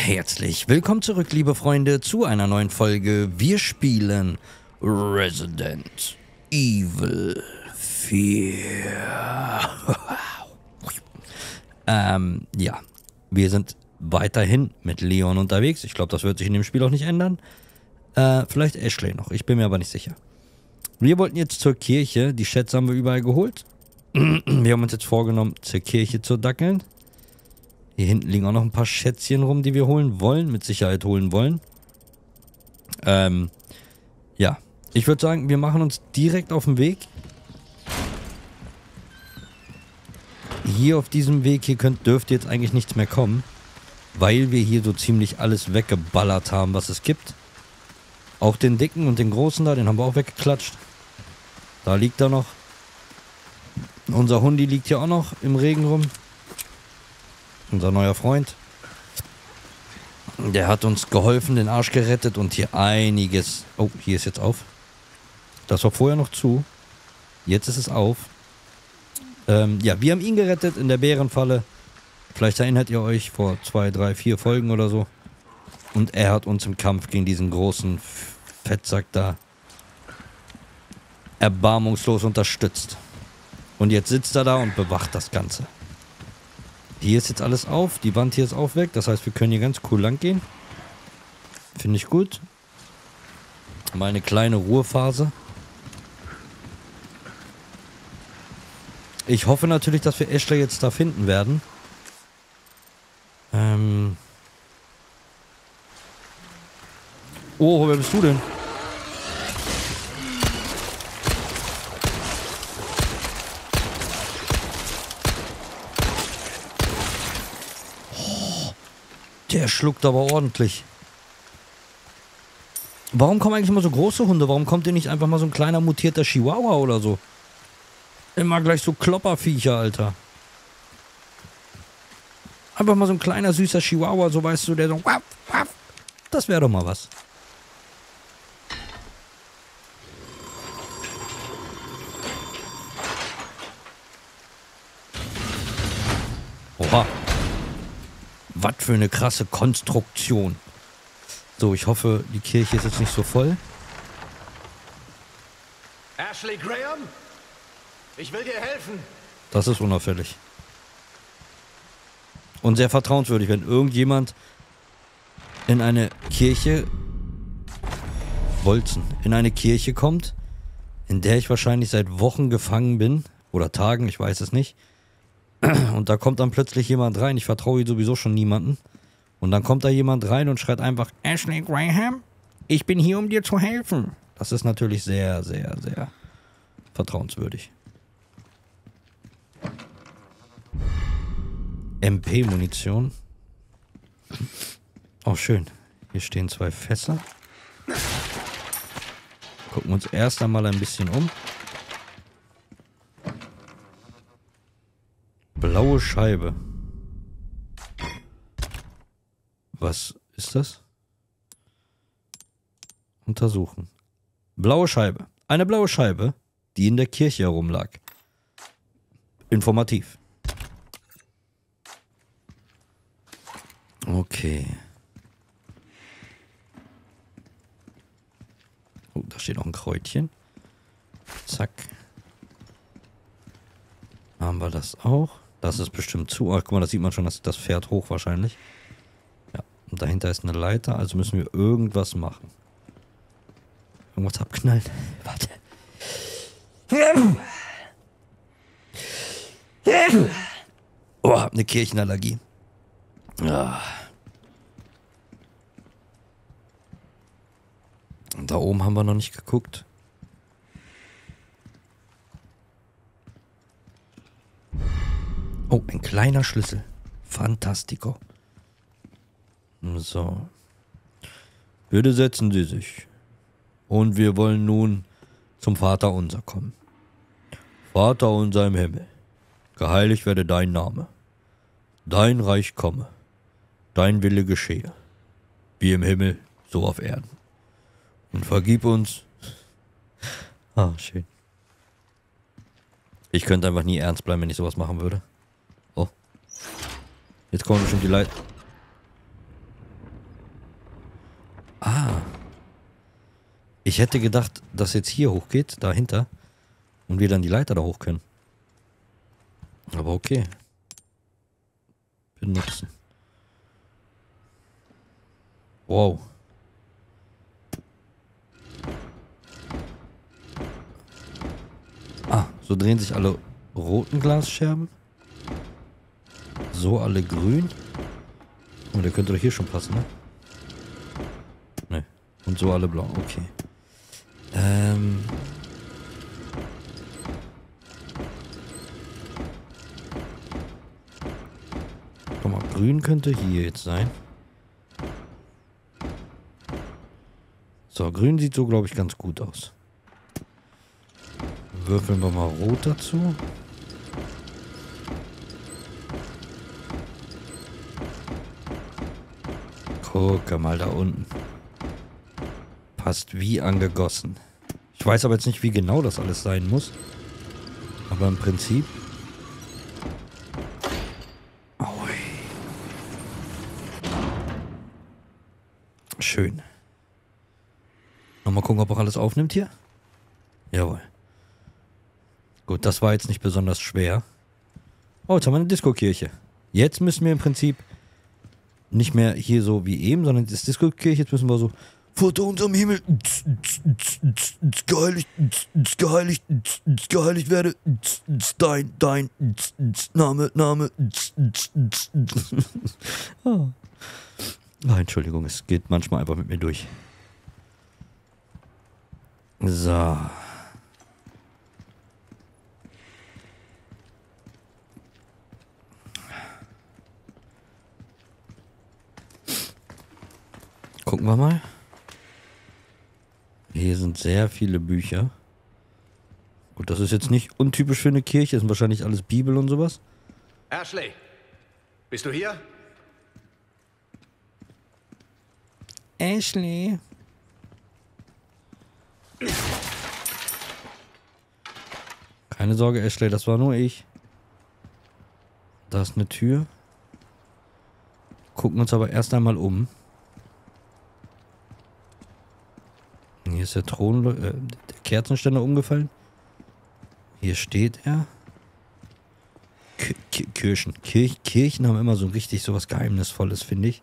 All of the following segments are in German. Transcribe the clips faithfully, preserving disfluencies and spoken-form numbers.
Herzlich willkommen zurück, liebe Freunde, zu einer neuen Folge. Wir spielen Resident Evil vier. ähm, ja, wir sind weiterhin mit Leon unterwegs. Ich glaube, das wird sich in dem Spiel auch nicht ändern. Äh, vielleicht Ashley noch, ich bin mir aber nicht sicher. Wir wollten jetzt zur Kirche, die Schätze haben wir überall geholt. Wir haben uns jetzt vorgenommen, zur Kirche zu dackeln. Hier hinten liegen auch noch ein paar Schätzchen rum, die wir holen wollen, mit Sicherheit holen wollen. Ähm, ja, ich würde sagen, wir machen uns direkt auf den Weg. Hier auf diesem Weg, hier könnt, dürfte jetzt eigentlich nichts mehr kommen, weil wir hier so ziemlich alles weggeballert haben, was es gibt. Auch den dicken und den großen da, den haben wir auch weggeklatscht. Da liegt er noch. Unser Hundi liegt hier auch noch im Regen rum. Unser neuer Freund. Der hat uns geholfen, den Arsch gerettet und hier einiges... Oh, hier ist jetzt auf. Das war vorher noch zu. Jetzt ist es auf. Ähm, ja, wir haben ihn gerettet in der Bärenfalle. Vielleicht erinnert ihr euch vor zwei, drei, vier Folgen oder so. Und er hat uns im Kampf gegen diesen großen Fettsack da erbarmungslos unterstützt. Und jetzt sitzt er da und bewacht das Ganze. Hier ist jetzt alles auf. Die Wand hier ist auch weg. Das heißt, wir können hier ganz cool lang gehen. Finde ich gut. Mal eine kleine Ruhephase. Ich hoffe natürlich, dass wir Ashley jetzt da finden werden. Ähm. Oh, wer bist du denn? Der schluckt aber ordentlich. Warum kommen eigentlich immer so große Hunde? Warum kommt denn nicht einfach mal so ein kleiner mutierter Chihuahua oder so? Immer gleich so Klopperviecher, Alter. Einfach mal so ein kleiner süßer Chihuahua, so weißt du, der so... Das wäre doch mal was. Oha. Was für eine krasse Konstruktion. So, ich hoffe, die Kirche ist jetzt nicht so voll. Ashley Graham? Ich will dir helfen. Das ist unauffällig. Und sehr vertrauenswürdig, wenn irgendjemand in eine Kirche... Bolzen. In eine Kirche kommt, in der ich wahrscheinlich seit Wochen gefangen bin. Oder Tagen, ich weiß es nicht. Und da kommt dann plötzlich jemand rein. Ich vertraue sowieso schon niemanden. Und dann kommt da jemand rein und schreit einfach: Ashley Graham, ich bin hier, um dir zu helfen. Das ist natürlich sehr, sehr, sehr vertrauenswürdig. M P-Munition. Oh, schön. Hier stehen zwei Fässer. Gucken wir uns erst einmal ein bisschen um. Blaue Scheibe. Was ist das? Untersuchen. Blaue Scheibe. Eine blaue Scheibe, die in der Kirche herumlag. Informativ. Okay. Oh, da steht noch ein Kräutchen. Zack. Haben wir das auch? Das ist bestimmt zu. Ach, guck mal, da sieht man schon, dass das fährt hoch wahrscheinlich. Ja, und dahinter ist eine Leiter, also müssen wir irgendwas machen. Irgendwas abknallen. Warte. Oh, hab eine Kirchenallergie. Ja. Und da oben haben wir noch nicht geguckt. Oh, ein kleiner Schlüssel. Fantastico. So. Bitte setzen Sie sich. Und wir wollen nun zum Vater unser kommen. Vater unser im Himmel, geheiligt werde dein Name. Dein Reich komme. Dein Wille geschehe. Wie im Himmel, so auf Erden. Und vergib uns. Ah, schön. Ich könnte einfach nie ernst bleiben, wenn ich sowas machen würde. Oh. Jetzt kommen bestimmt die Leute. Ah. Ich hätte gedacht, dass jetzt hier hochgeht, dahinter. Und wir dann die Leiter da hoch können. Aber okay. Benutzen. Wow. Ah, so drehen sich alle roten Glasscherben. So alle grün. Oh, der könnte doch hier schon passen, ne? Ne. Und so alle blau, okay. Ähm... Guck mal, grün könnte hier jetzt sein. So, grün sieht so, glaube ich, ganz gut aus. Würfeln wir mal rot dazu. Guck mal da unten. Passt wie angegossen. Ich weiß aber jetzt nicht, wie genau das alles sein muss. Aber im Prinzip... Aui. Schön. Nochmal gucken, ob auch alles aufnimmt hier. Jawohl. Gut, das war jetzt nicht besonders schwer. Oh, jetzt haben wir eine Disco-Kirche. Jetzt müssen wir im Prinzip nicht mehr hier so wie eben, sondern das Disco-Kirche, jetzt müssen wir so Vater unserem Himmel, geheiligt, geheiligt, geheiligt werde, dein, dein, Name, Name. Oh. Oh, Entschuldigung, es geht manchmal einfach mit mir durch. So. Gucken wir mal. Hier sind sehr viele Bücher. Gut, das ist jetzt nicht untypisch für eine Kirche. Das sind wahrscheinlich alles Bibel und sowas. Ashley, bist du hier? Ashley. Keine Sorge, Ashley, das war nur ich. Da ist eine Tür. Gucken uns aber erst einmal um. Hier ist der Thron, äh, der Kerzenständer umgefallen. Hier steht er. K K Kirchen. Kirch Kirchen haben immer so richtig so was Geheimnisvolles, finde ich.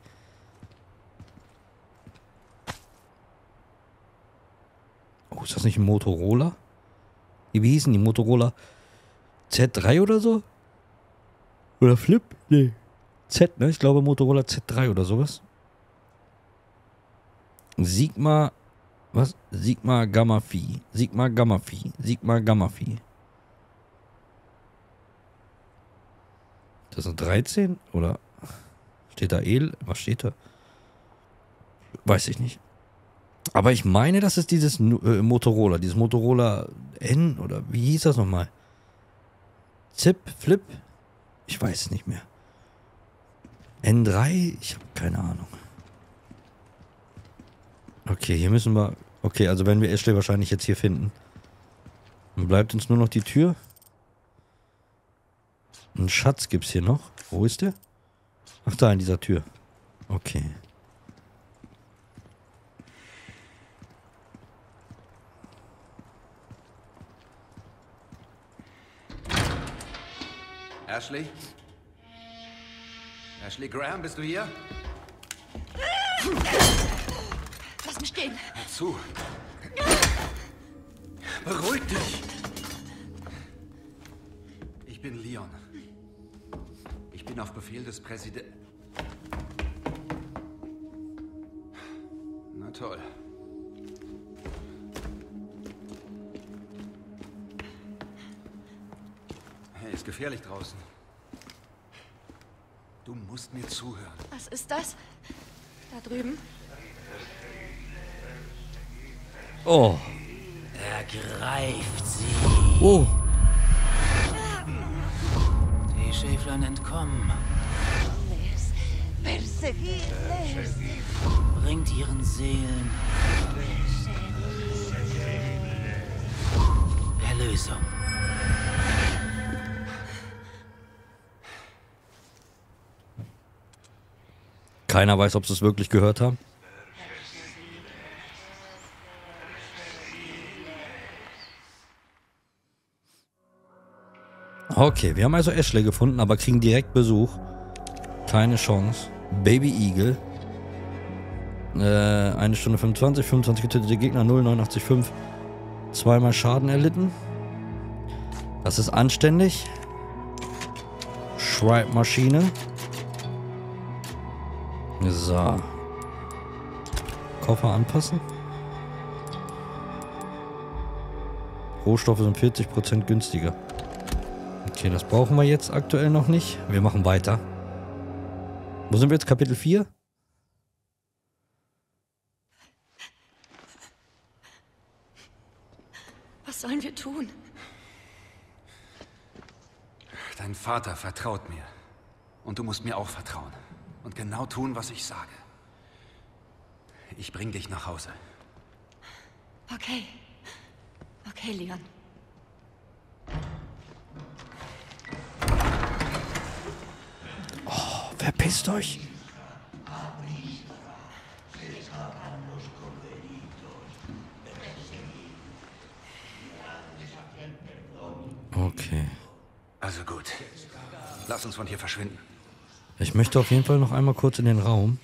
Oh, ist das nicht ein Motorola? Wie hießen die? Motorola Z drei oder so? Oder Flip? Nee. Z, ne? Ich glaube Motorola Z drei oder sowas. Sigma... Was? Sigma Gamma Phi. Sigma Gamma Phi. Sigma Gamma Phi. Das ist ein dreizehn? Oder steht da E? Was steht da? Weiß ich nicht. Aber ich meine, das ist dieses äh, Motorola. Dieses Motorola N oder wie hieß das nochmal? Zip? Flip? Ich weiß es nicht mehr. N drei? Ich habe keine Ahnung. Okay, hier müssen wir... Okay, also wenn wir Ashley wahrscheinlich jetzt hier finden. Dann bleibt uns nur noch die Tür. Einen Schatz gibt's hier noch. Wo ist der? Ach, da in dieser Tür. Okay. Ashley? Ashley Graham, bist du hier? Lass mich stehen. Hör zu. Beruhig dich. Ich bin Leon. Ich bin auf Befehl des Präsidenten... Na toll. Hey, ist gefährlich draußen. Du musst mir zuhören. Was ist das? Da drüben? Oh. Ergreift sie. Oh. Die Schäflein entkommen. Bringt ihren Seelen Erlösung. Keiner weiß, ob sie es wirklich gehört haben. Okay, wir haben also Ashley gefunden, aber kriegen direkt Besuch. Keine Chance. Baby Eagle. Äh, eine Stunde fünfundzwanzig, fünfundzwanzig getötete Gegner, null, neunundachtzig Komma fünf. Zweimal Schaden erlitten. Das ist anständig. Schreibmaschine. So. Koffer anpassen. Rohstoffe sind vierzig Prozent günstiger. Okay, das brauchen wir jetzt aktuell noch nicht. Wir machen weiter. Wo sind wir jetzt? Kapitel vier? Was sollen wir tun? Dein Vater vertraut mir. Und du musst mir auch vertrauen. Und genau tun, was ich sage. Ich bring dich nach Hause. Okay. Okay, Leon. Oh, verpisst euch. Okay. Also gut. Lass uns von hier verschwinden. Ich möchte auf jeden Fall noch einmal kurz in den Raum.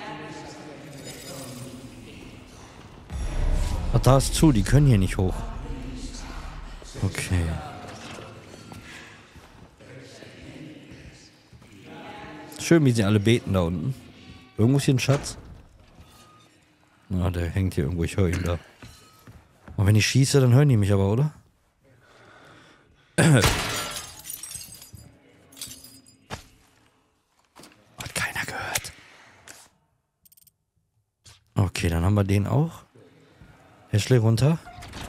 Ach, da ist zu, die können hier nicht hoch. Okay. Schön, wie sie alle beten da unten. Irgendwo ist hier ein Schatz. Na, der hängt hier irgendwo, ich höre ihn da. Und wenn ich schieße, dann hören die mich aber, oder? Hat keiner gehört. Okay, dann haben wir den auch. Ashley runter.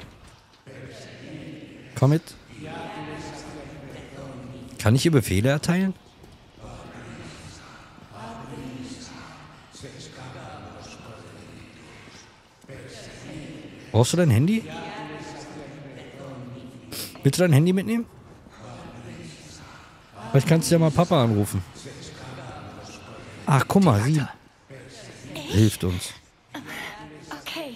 Komm mit. Kann ich hier Befehle erteilen? Brauchst du dein Handy? Willst du dein Handy mitnehmen? Vielleicht kannst du ja mal Papa anrufen. Ach, guck mal, sie hilft uns. Okay.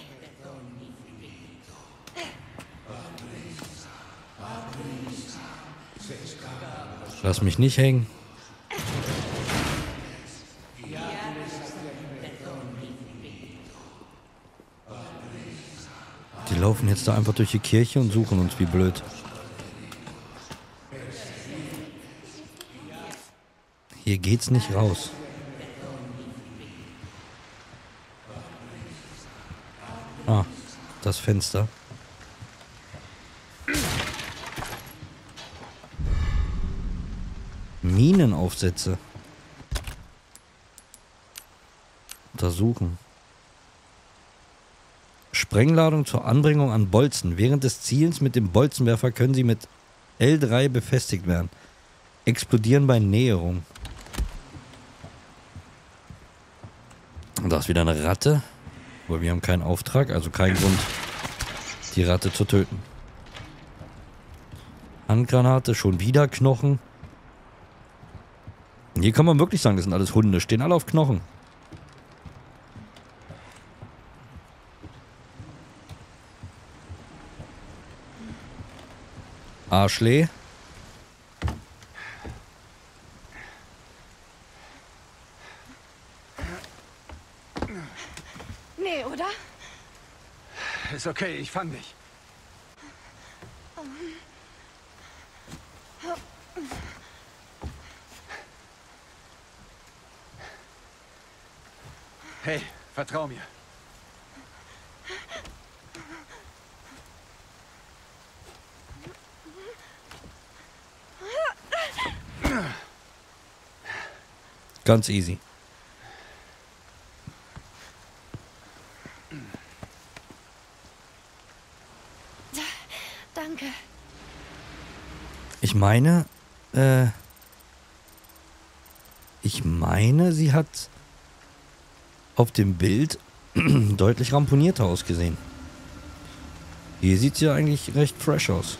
Lass mich nicht hängen. Die laufen jetzt da einfach durch die Kirche und suchen uns wie blöd. Hier geht's nicht raus. Ah, das Fenster. Minenaufsätze. Untersuchen. Sprengladung zur Anbringung an Bolzen. Während des Zielens mit dem Bolzenwerfer können sie mit L drei befestigt werden. Explodieren bei Näherung. Und da ist wieder eine Ratte. Aber wir haben keinen Auftrag, also keinen Grund, die Ratte zu töten. Handgranate, schon wieder Knochen. Hier kann man wirklich sagen, das sind alles Hunde. Stehen alle auf Knochen. Ashley. Nee, oder? Ist okay, ich fang dich. Hey, vertrau mir. Ganz easy. Danke. Ich meine, äh, ich meine, sie hat auf dem Bild deutlich ramponierter ausgesehen. Hier sieht sie ja eigentlich recht fresh aus.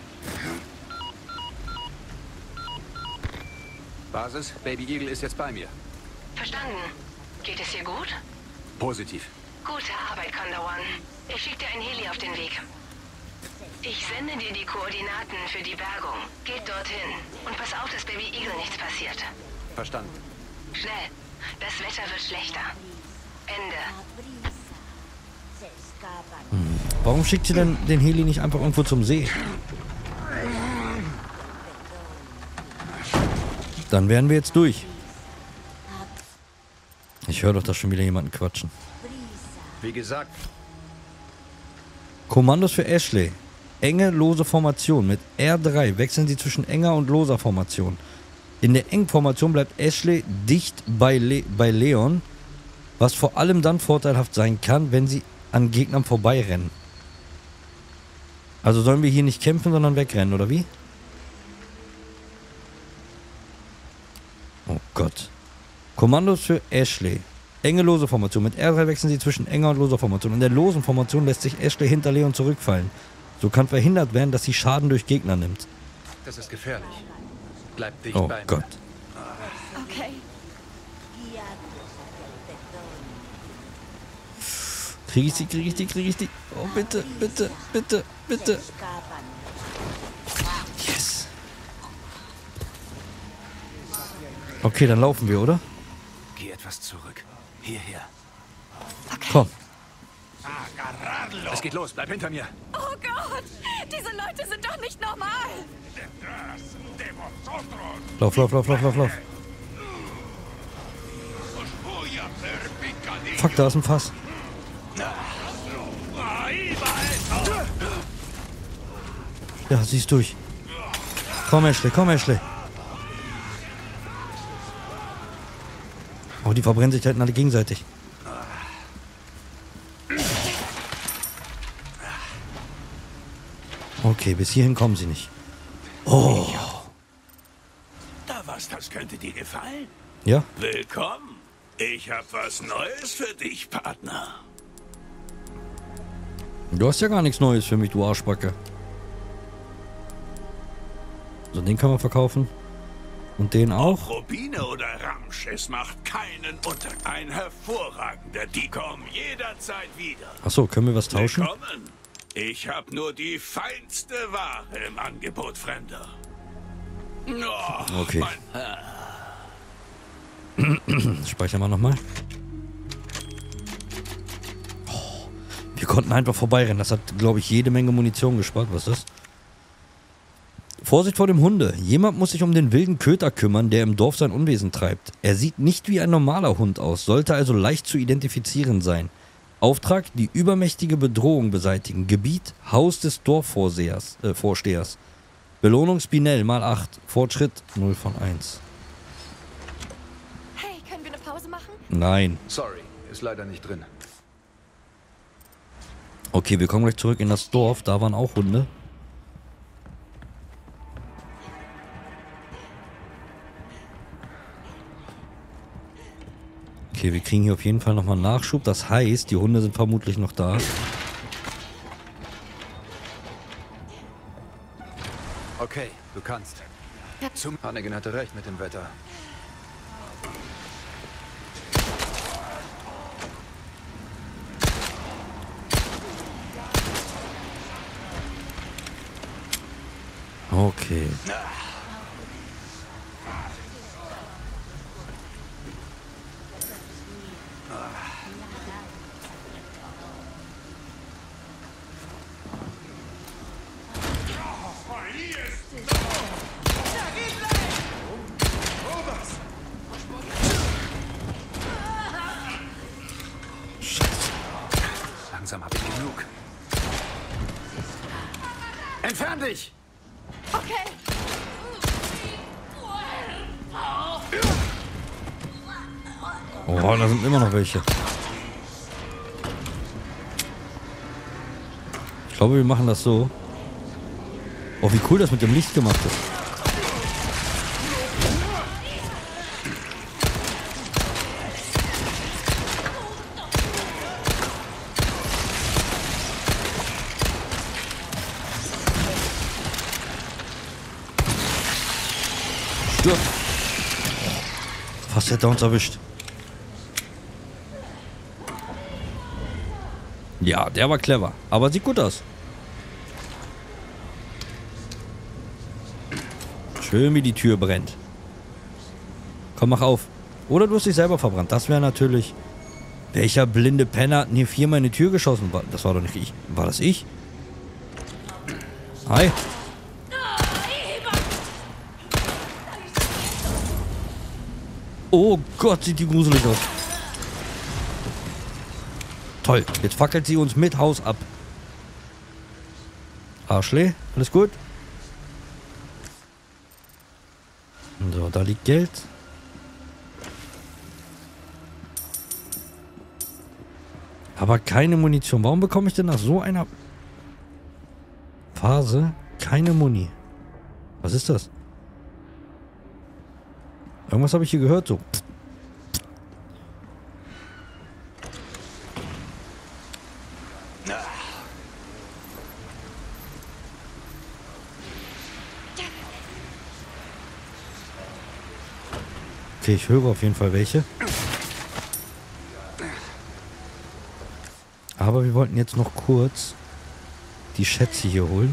Basis, Baby Eagle ist jetzt bei mir. Verstanden. Geht es dir gut? Positiv. Gute Arbeit, Condor One. Ich schicke dir ein Heli auf den Weg. Ich sende dir die Koordinaten für die Bergung. Geht dorthin. Und pass auf, dass Baby Eagle nichts passiert. Verstanden. Schnell. Das Wetter wird schlechter. Ende. Hm. Warum schickt sie denn den Heli nicht einfach irgendwo zum See? Dann wären wir jetzt durch. Ich höre doch da schon wieder jemanden quatschen. Wie gesagt. Kommandos für Ashley. Enge, lose Formation. Mit R drei wechseln Sie zwischen enger und loser Formation. In der engen Formation bleibt Ashley dicht bei, Le bei Leon, was vor allem dann vorteilhaft sein kann, wenn sie an Gegnern vorbeirennen. Also sollen wir hier nicht kämpfen, sondern wegrennen, oder wie? Oh Gott. Kommandos für Ashley. Enge, lose Formation. Mit R drei wechseln Sie zwischen enger und loser Formation. In der losen Formation lässt sich Ashley hinter Leon zurückfallen. So kann verhindert werden, dass sie Schaden durch Gegner nimmt. Das ist gefährlich. Bleib dicht Oh bei mir. Gott. Okay. Kriege ich die, kriege ich die, kriege ich die. Oh, bitte, bitte, bitte, bitte. Yes. Okay, dann laufen wir, oder? Geh etwas zurück. Hierher. Komm. Es geht los. Bleib hinter mir. Oh Gott! Diese Leute sind doch nicht normal! Lauf, lauf, lauf, lauf, lauf, lauf. Fuck, da ist ein Fass. Ja, sie ist durch. Komm, Ashley, komm, Ashley. Oh, die verbrennen sich halt alle gegenseitig. Okay, bis hierhin kommen sie nicht. Oh. Da was, das könnte dir gefallen. Ja? Willkommen. Ich habe was Neues für dich, Partner. Du hast ja gar nichts Neues für mich, du Arschbacke. So, den kann man verkaufen. Und den auch. Rubine oder Ramsch, es macht keinen Unter. Ein hervorragender, die kommen jederzeit wieder. Achso, können wir was tauschen? Willkommen. Ich habe nur die feinste Ware im Angebot, Fremder. Oh, Okay. mein- Speichern wir nochmal. Oh, wir konnten einfach vorbeirennen. Das hat, glaube ich, jede Menge Munition gespart. Was ist das? Vorsicht vor dem Hunde. Jemand muss sich um den wilden Köter kümmern, der im Dorf sein Unwesen treibt. Er sieht nicht wie ein normaler Hund aus, sollte also leicht zu identifizieren sein. Auftrag, die übermächtige Bedrohung beseitigen. Gebiet, Haus des Dorfvorstehers. Äh, Vorstehers. Belohnung Spinell mal acht. Fortschritt null von eins. Hey, können wir eine Pause machen? Nein. Sorry. Ist leider nicht drin. Okay, wir kommen gleich zurück in das Dorf. Da waren auch Hunde. Okay, wir kriegen hier auf jeden Fall nochmal Nachschub. Das heißt, die Hunde sind vermutlich noch da. Okay, du kannst. Ja. Zum Hannigan hatte recht mit dem Wetter. Okay. Langsam habe ich genug. Entfern dich! Okay. Oh, da sind immer noch welche. Ich glaube, wir machen das so. Oh, wie cool das mit dem Licht gemacht ist. Stirb. Fast hätte er uns erwischt. Ja, der war clever. Aber sieht gut aus. Schön, wie die Tür brennt. Komm, mach auf. Oder du hast dich selber verbrannt. Das wäre natürlich... Welcher blinde Penner hat denn hier viermal in die Tür geschossen? Das war doch nicht ich. War das ich? Hi. Oh Gott, sieht die gruselig aus. Toll, jetzt fackelt sie uns mit Haus ab. Arschle, alles gut? So, da liegt Geld. Aber keine Munition. Warum bekomme ich denn nach so einer Phase keine Muni? Was ist das? Irgendwas habe ich hier gehört, so. Okay, ich höre auf jeden Fall welche. Aber wir wollten jetzt noch kurz die Schätze hier holen.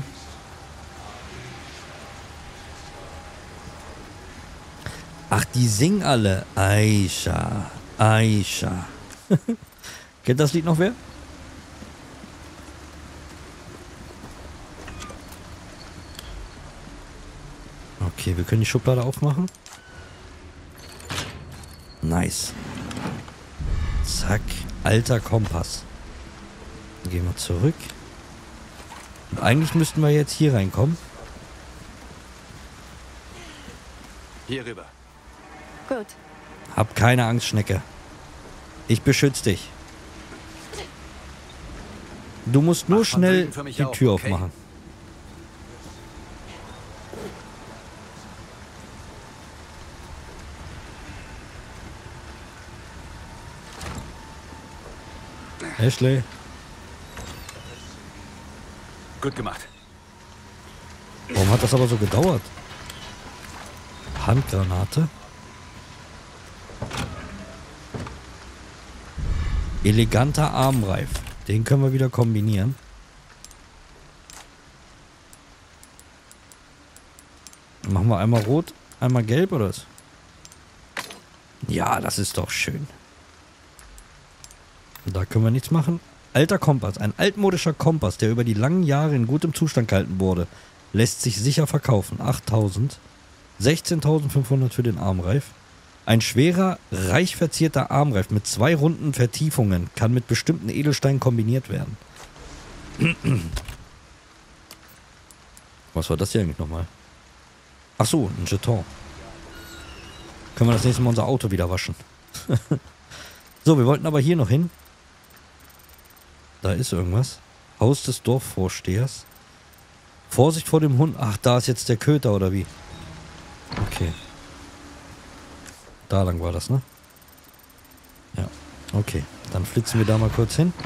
Ach, die singen alle. Aisha, Aisha. Kennt das Lied noch wer? Okay, wir können die Schublade aufmachen. Nice. Zack. Alter Kompass. Dann gehen wir zurück. Und eigentlich müssten wir jetzt hier reinkommen. Hier rüber. Gut. Hab keine Angst, Schnecke. Ich beschütze dich. Du musst nur Mach von schnell drüben für mich die auf, Tür okay? aufmachen. Ashley. Gut gemacht. Warum hat das aber so gedauert? Handgranate. Eleganter Armreif. Den können wir wieder kombinieren. Machen wir einmal rot, einmal gelb oder was? Ja, das ist doch schön. Da können wir nichts machen. Alter Kompass. Ein altmodischer Kompass, der über die langen Jahre in gutem Zustand gehalten wurde. Lässt sich sicher verkaufen. achttausend. sechzehntausendfünfhundert für den Armreif. Ein schwerer, reich verzierter Armreif mit zwei runden Vertiefungen kann mit bestimmten Edelsteinen kombiniert werden. Was war das hier eigentlich nochmal? Ach so, ein Jeton. Können wir das nächste Mal unser Auto wieder waschen. So, wir wollten aber hier noch hin. Da ist irgendwas. Haus des Dorfvorstehers. Vorsicht vor dem Hund. Ach, da ist jetzt der Köter, oder wie? Okay. Da lang war das, ne? Ja, okay. Dann flitzen wir da mal kurz hin.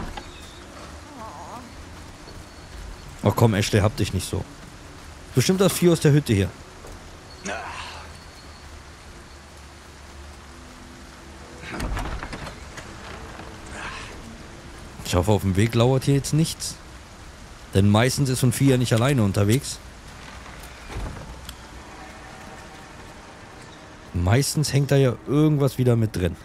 Oh komm, Ashley, hab dich nicht so. Bestimmt das Vieh aus der Hütte hier. Ich hoffe, auf dem Weg lauert hier jetzt nichts. Denn meistens ist so ein Vieh ja nicht alleine unterwegs. Meistens hängt da ja irgendwas wieder mit drin.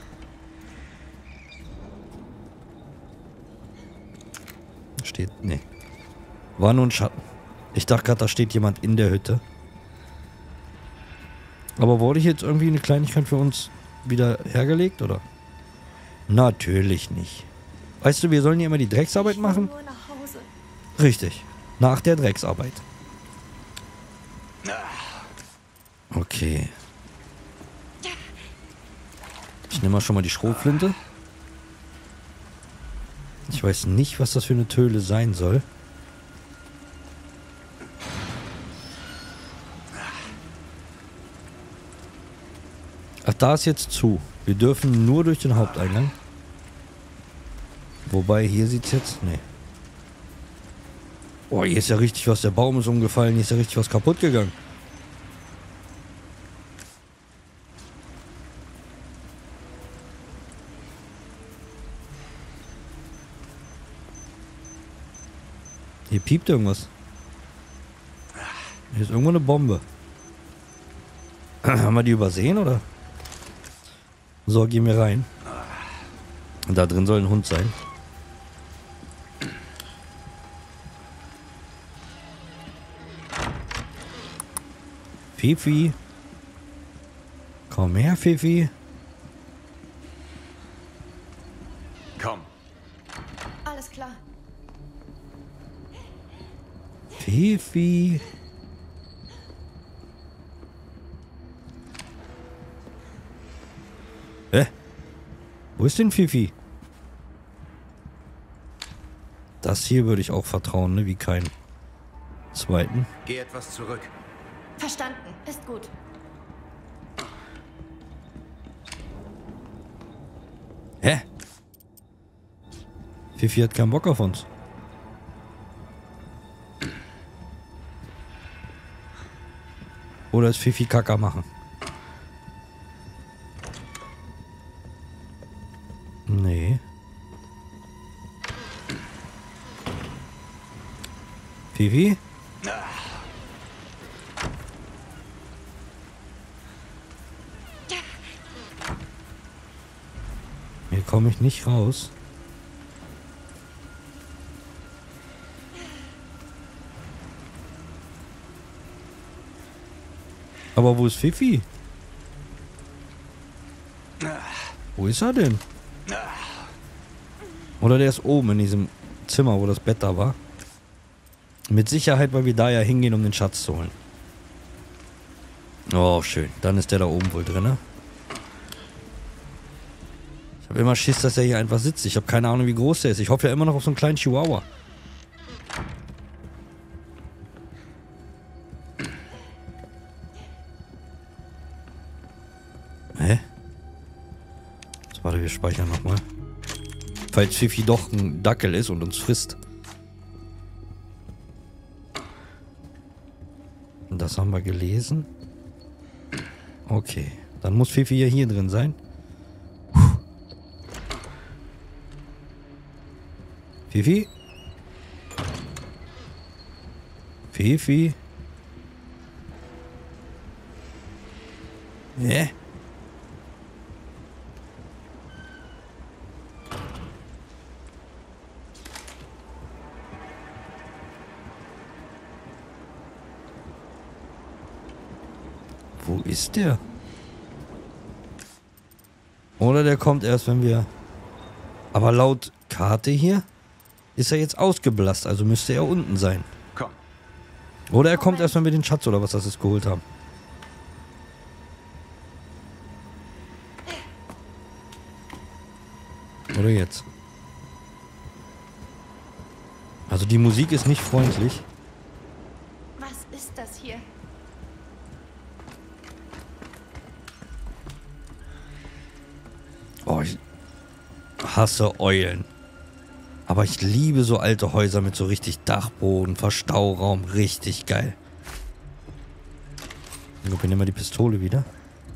Steht, nee. War nur ein Schatten. Ich dachte gerade, da steht jemand in der Hütte. Aber wurde hier jetzt irgendwie eine Kleinigkeit für uns wieder hergelegt, oder? Natürlich nicht. Weißt du, wir sollen hier immer die Drecksarbeit machen? Nur nach Hause. Richtig. Nach der Drecksarbeit. Okay. Ich nehme mal schon mal die Schrotflinte. Ich weiß nicht, was das für eine Töle sein soll. Ach, da ist jetzt zu. Wir dürfen nur durch den Haupteingang. Wobei, hier sieht es jetzt... Nee. Oh, hier ist ja richtig was. Der Baum ist umgefallen. Hier ist ja richtig was kaputt gegangen. Hier piept irgendwas. Hier ist irgendwo eine Bombe. Haben wir die übersehen, oder? So, gehen wir rein. Und da drin soll ein Hund sein. Fifi. Komm her, Fifi. Komm. Alles klar. Fifi. Hä? Wo ist denn Fifi? Das hier würde ich auch vertrauen, ne? Wie kein zweiten. Geh etwas zurück. Verstanden. Ist gut. Hä? Fifi hat keinen Bock auf uns. Oder ist Fifi Kacker machen? Nee. Fifi? Hier komme ich nicht raus. Aber wo ist Fifi? Wo ist er denn? Oder der ist oben in diesem Zimmer, wo das Bett da war. Mit Sicherheit, weil wir da ja hingehen, um den Schatz zu holen. Oh, schön. Dann ist der da oben wohl drin, ne? Ich habe immer Schiss, dass er hier einfach sitzt. Ich habe keine Ahnung, wie groß der ist. Ich hoffe ja immer noch auf so einen kleinen Chihuahua. Hä? So, warte, wir speichern nochmal. Falls Fifi doch ein Dackel ist und uns frisst. Und das haben wir gelesen. Okay. Dann muss Fifi ja hier drin sein. Puh. Fifi? Fifi? Hä? Wo ist der? Oder der kommt erst, wenn wir... Aber laut Karte hier ist er jetzt ausgeblasst, also müsste er unten sein. Komm. Oder er kommt erst, wenn wir den Schatz oder was das ist geholt haben. Oder jetzt. Also die Musik ist nicht freundlich. Was ist das hier? Oh, ich hasse Eulen. Aber ich liebe so alte Häuser mit so richtig Dachboden, Verstauraum. Richtig geil. Ich nehme mal die Pistole wieder.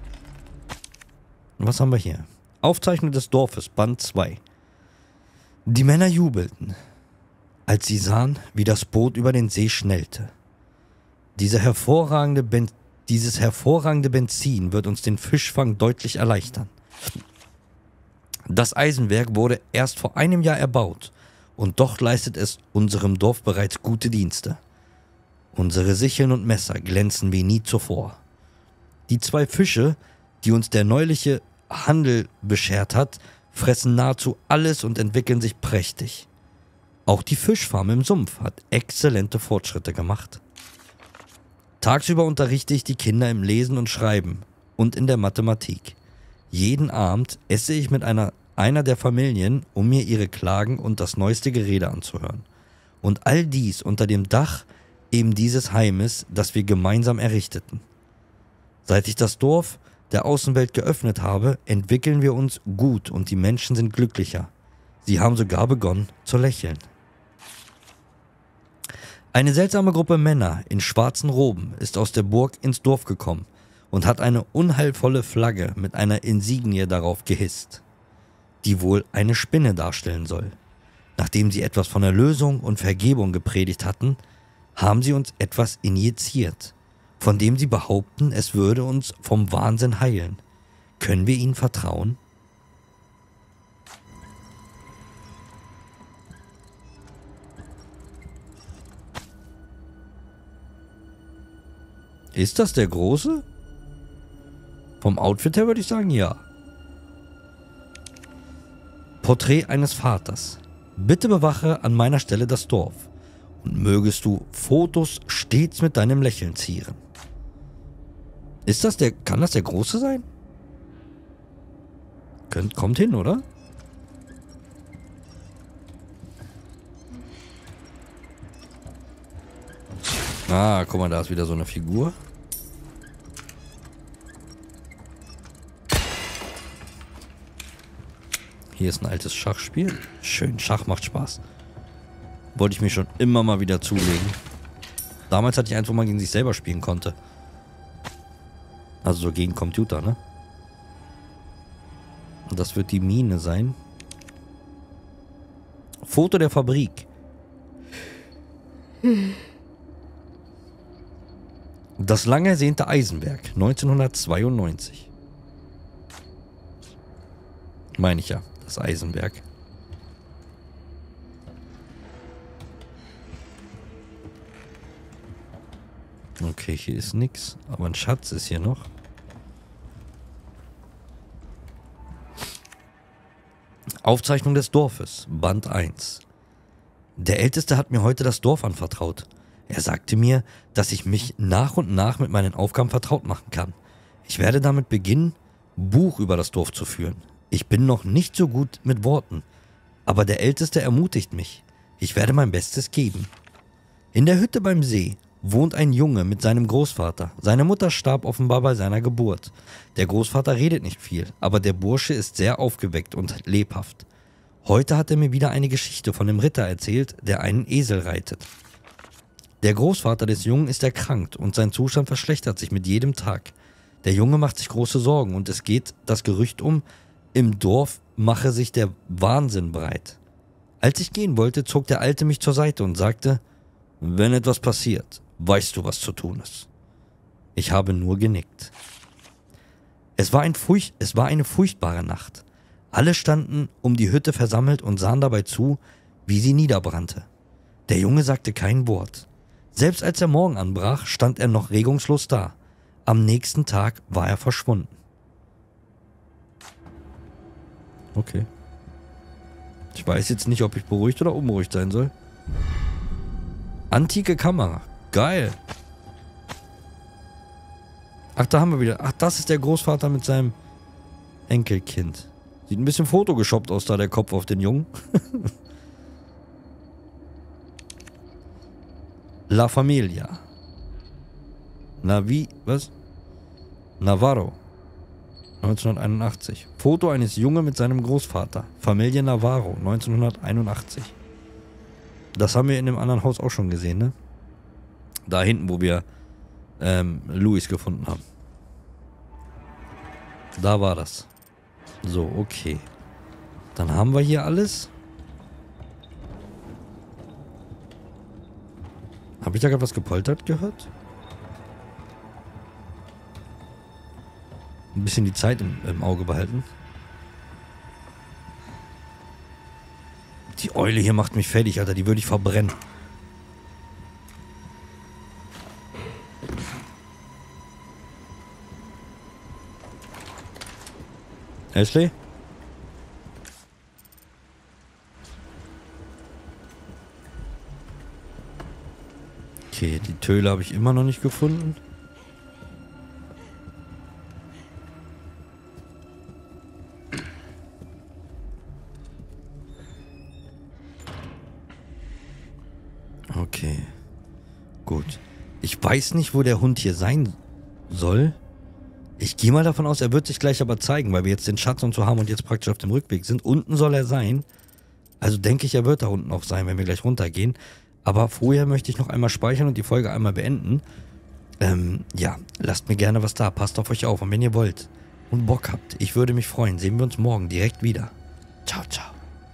Und was haben wir hier? Aufzeichnung des Dorfes, Band zwei. Die Männer jubelten, als sie sahen, wie das Boot über den See schnellte. Diese hervorragende ben- dieses hervorragende Benzin wird uns den Fischfang deutlich erleichtern. Das Eisenwerk wurde erst vor einem Jahr erbaut und doch leistet es unserem Dorf bereits gute Dienste. Unsere Sicheln und Messer glänzen wie nie zuvor. Die zwei Fische, die uns der neuliche Handel beschert hat, fressen nahezu alles und entwickeln sich prächtig. Auch die Fischfarm im Sumpf hat exzellente Fortschritte gemacht. Tagsüber unterrichte ich die Kinder im Lesen und Schreiben und in der Mathematik. Jeden Abend esse ich mit einer, einer der Familien, um mir ihre Klagen und das neueste Gerede anzuhören. Und all dies unter dem Dach eben dieses Heimes, das wir gemeinsam errichteten. Seit ich das Dorf der Außenwelt geöffnet habe, entwickeln wir uns gut und die Menschen sind glücklicher. Sie haben sogar begonnen zu lächeln. Eine seltsame Gruppe Männer in schwarzen Roben ist aus der Burg ins Dorf gekommen und hat eine unheilvolle Flagge mit einer Insignie darauf gehisst, die wohl eine Spinne darstellen soll. Nachdem sie etwas von Erlösung und Vergebung gepredigt hatten, haben sie uns etwas injiziert von dem sie behaupten, es würde uns vom Wahnsinn heilen. Können wir ihnen vertrauen? Ist das der Große? Vom Outfit her würde ich sagen, ja. Porträt eines Vaters. Bitte bewache an meiner Stelle das Dorf und mögest du Fotos stets mit deinem Lächeln zieren. Ist das der, kann das der Große sein? Könnt, kommt hin, oder? Ah, guck mal, da ist wieder so eine Figur. Hier ist ein altes Schachspiel. Schön, Schach macht Spaß. Wollte ich mir schon immer mal wieder zulegen. Damals hatte ich eins, wo man gegen sich selber spielen konnte. Also so gegen Computer, ne? Und das wird die Mine sein. Foto der Fabrik. Das lang ersehnte Eisenwerk, neunzehnhundertzweiundneunzig. Meine ich ja, das Eisenwerk. Okay, hier ist nichts, aber ein Schatz ist hier noch. Aufzeichnung des Dorfes, Band eins. Der Älteste hat mir heute das Dorf anvertraut. Er sagte mir, dass ich mich nach und nach mit meinen Aufgaben vertraut machen kann. Ich werde damit beginnen, Buch über das Dorf zu führen. Ich bin noch nicht so gut mit Worten, aber der Älteste ermutigt mich. Ich werde mein Bestes geben. In der Hütte beim See wohnt ein Junge mit seinem Großvater. Seine Mutter starb offenbar bei seiner Geburt. Der Großvater redet nicht viel, aber der Bursche ist sehr aufgeweckt und lebhaft. Heute hat er mir wieder eine Geschichte von dem Ritter erzählt, der einen Esel reitet. Der Großvater des Jungen ist erkrankt und sein Zustand verschlechtert sich mit jedem Tag. Der Junge macht sich große Sorgen und es geht das Gerücht um, im Dorf mache sich der Wahnsinn breit. Als ich gehen wollte, zog der Alte mich zur Seite und sagte, wenn etwas passiert, weißt du, was zu tun ist. Ich habe nur genickt. Es war, ein Furcht, es war eine furchtbare Nacht. Alle standen um die Hütte versammelt und sahen dabei zu, wie sie niederbrannte. Der Junge sagte kein Wort. Selbst als der Morgen anbrach, stand er noch regungslos da. Am nächsten Tag war er verschwunden. Okay. Ich weiß jetzt nicht, ob ich beruhigt oder unberuhigt sein soll. Antike Kamera. Geil. Ach, da haben wir wieder. Ach, das ist der Großvater mit seinem Enkelkind. Sieht ein bisschen photogeshoppt aus, da der Kopf auf den Jungen. La Familia. Navi, was? Navarro. neunzehnhunderteinundachtzig. Foto eines Jungen mit seinem Großvater. Familie Navarro, neunzehnhunderteinundachtzig. Das haben wir in dem anderen Haus auch schon gesehen, ne? Da hinten, wo wir ähm, Luis gefunden haben. Da war das. So, okay. Dann haben wir hier alles. Habe ich da gerade was gepoltert gehört? Ein bisschen die Zeit im, im Auge behalten. Die Eule hier macht mich fertig, Alter. Die würde ich verbrennen. Ashley? Okay, die Töle habe ich immer noch nicht gefunden. Okay. Gut. Ich weiß nicht, wo der Hund hier sein soll. Ich gehe mal davon aus, er wird sich gleich aber zeigen, weil wir jetzt den Schatz und so haben und jetzt praktisch auf dem Rückweg sind. Unten soll er sein. Also denke ich, er wird da unten auch sein, wenn wir gleich runtergehen. Aber vorher möchte ich noch einmal speichern und die Folge einmal beenden. Ähm, ja, lasst mir gerne was da. Passt auf euch auf. Und wenn ihr wollt und Bock habt, ich würde mich freuen. Sehen wir uns morgen direkt wieder. Ciao, ciao.